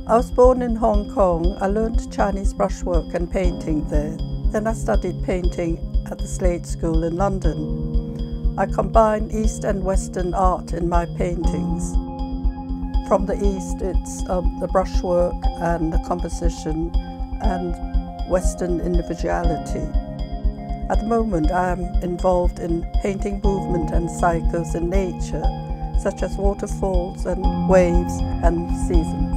I was born in Hong Kong. I learned Chinese brushwork and painting there. Then I studied painting at the Slade School in London. I combine East and Western art in my paintings. From the East, it's the brushwork and the composition, and Western individuality. At the moment, I am involved in painting movement and cycles in nature, such as waterfalls and waves and seasons.